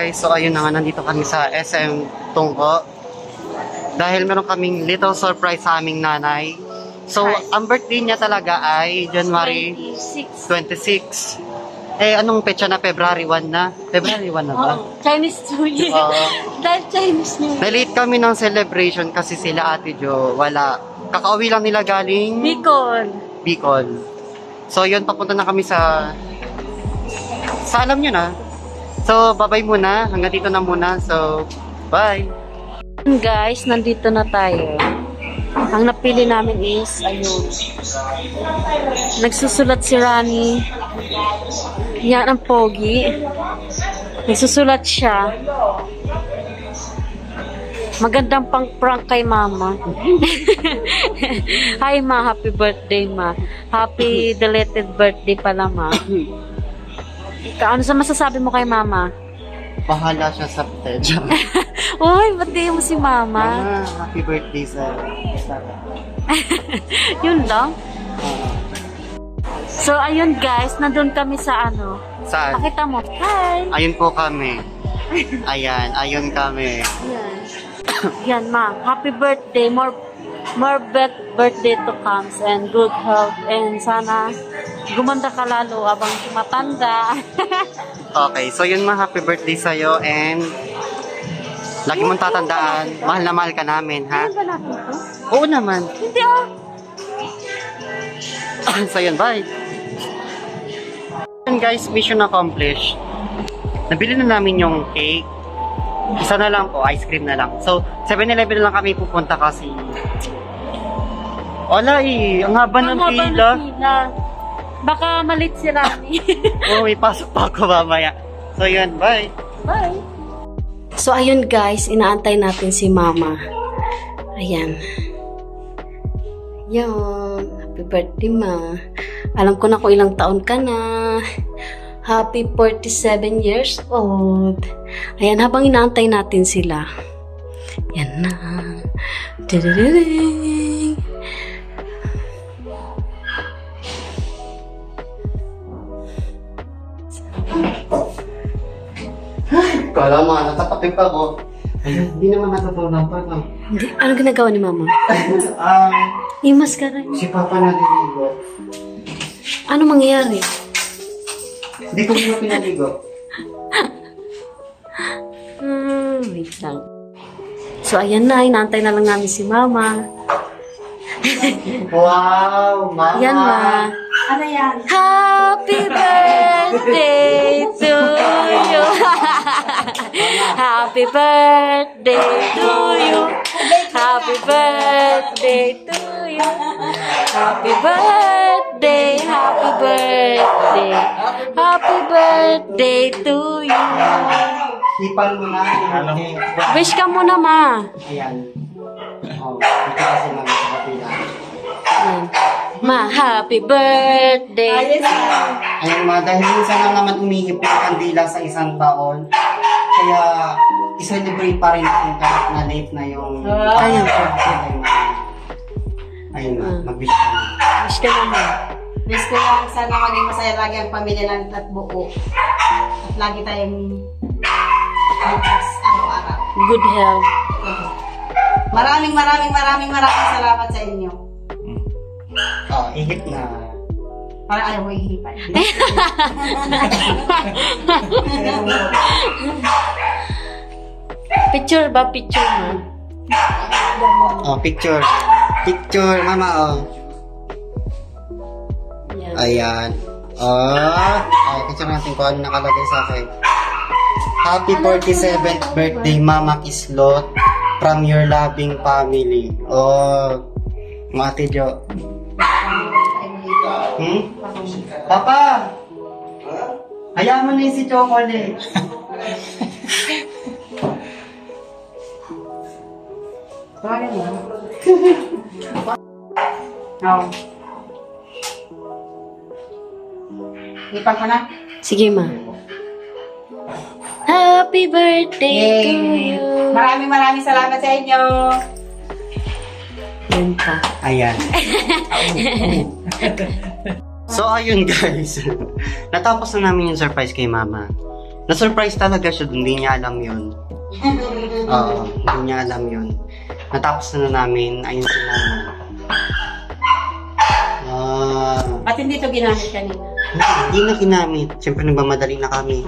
guys, so ayun na nga, nandito kami sa SM Tungko. Dahil meron kaming little surprise sa aming nanay. So, ang birthday niya talaga ay January 26. Eh, anong petsa na? February 1 na? February 1 na ba? Chinese New Year. Dahil Chinese New Year. Nalate kami ng celebration kasi sila Ate Jo, wala. Kakauwi lang nila galing Bicol. So, yun, papunta na kami sa alam nyo na. So, bye-bye muna. Hanggang dito na muna. So, bye! Guys, nandito na tayo. Ang napili namin is, ayun. Nagsusulat si Rani. Yan ang pogi. Nagsusulat siya. Magandang pang prank kay mama. Hi ma, happy birthday ma. Happy deleted birthday pala ma. Ano sa masasabi mo kay mama? Bahala siya sa petsa. Uy, birthday mo si mama. Mama, happy birthday sa Yun lang. So, ayun guys, nandun kami sa ano. Saan? Pakita mo. Hi! Ayun po kami. Ayan, ayun kami. Yan. Yan ma. Happy birthday. More birthday to comes and good health. And sana gumanda ka lalo abang matanda. Okay, so yun ma, happy birthday sa'yo and lagi mong tatandaan, mahal na mahal ka namin, ha? Ano ba natin to? Oo naman. Hindi So yun, bye! And guys, mission accomplished. Nabili na namin yung cake. Isa na lang po, ice cream na lang. So, 7-Eleven na lang kami pupunta kasi wala eh, ang haba ng pila. Baka malit si Rani. Oo, may pasok pa ako mamaya. So yun, bye! Bye! So ayun guys, inaantay natin si mama. Ayan. Yan. Happy birthday ma. Alam ko na kung ilang taon ka na. Happy 47 years old. Ayan, habang inaantay natin sila. Yan na. Dadaring. Kala mo, natatapik ako. Hindi naman natutunan pa, no? Hindi. Ano ginagawa ni mama? Imas ka rin. Si Papa naliligo. Ano mangyayari? Hindi ko muna pinaligo. Wait lang. So, ayan na. Inaantay na lang namin si mama. Wow, mama! Yan, ma. Ano yan? Happy birthday to you. Happy birthday to you. Happy birthday to you. Happy birthday, happy birthday. Happy birthday to you. Hipan mo na. Wish ka muna, ma. Ayan. Oh, ito kasi mga sa kapila. Ayan. Ma, happy birthday. Ayan ma, dahil minsan lang naman umihip yung kandila sa isang taon. Kaya, i-celebrate pa rin natin kahit na late na yung... Ayan po. Ayun ma, mag-wish ka na. Wish ka naman. Wish ko lang sana maging masaya lagi ang pamilya natin at buo. At lagi tayong bukas araw-araw. Good health. Maraming salamat sa inyo. Oh, ihip na. Para ayaw mo ihipan. Picture ba? Picture mo? Oh, picture. Picture, mama, oh. Yan. Ayan. Oh, picture natin kung ano nakalagay sa akin. Happy 47th birthday, Mama Kislot, from your loving family. Oh, mga Ate Jo. Papa! Hayaan mo na yung si Chocolate. Sorry mo. Oh. Ipan ka na? Sige, ma. Happy birthday to you. Maraming salamat sa inyo. Yan pa. Ayan. So, ayun guys. Natapos na namin yung surprise kay Mama. Na-surprise talaga siya, hindi niya alam yun. Oo, hindi niya alam yun. Natapos na namin, ayun si Nana. At hindi ito ginamit kanina. Hindi na ginamit. Siyempre nagmamadali na kami.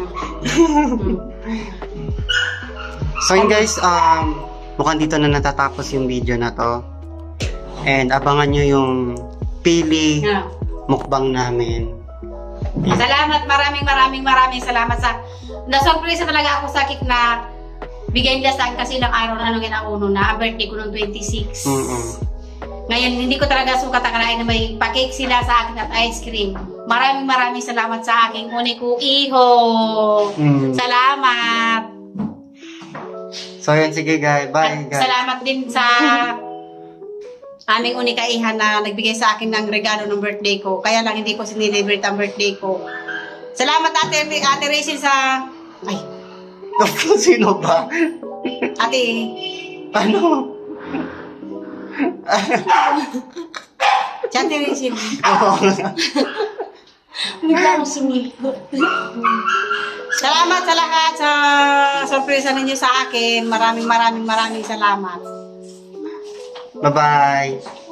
So yun guys, mukhang dito na natatapos yung video na to. And abangan nyo yung pili mukbang namin. Salamat, maraming salamat sa... Nasurpresa talaga ako sa cake na bigay nila sa akin kasi ilang araw na nung inauno na. Birthday ko nung 26. Ngayon, hindi ko talaga sukat akalain na may pa-cake sila sa akin at ice cream. Maraming salamat sa aking uni ko, iho. Salamat. So yun, sige guys. Bye guys. Salamat din sa aming uni kaihan na nagbigay sa akin ng regalo ng birthday ko. Kaya lang hindi ko sinilibrate ang birthday ko. Salamat Ate Rachel sa... Ay. Sino ba? Ate. Ano? Si Ate Rachel. Bigla ako sumipot. Salamat sa lahat sa sorpresa ninyo sa akin. Maraming salamat. Bye-bye.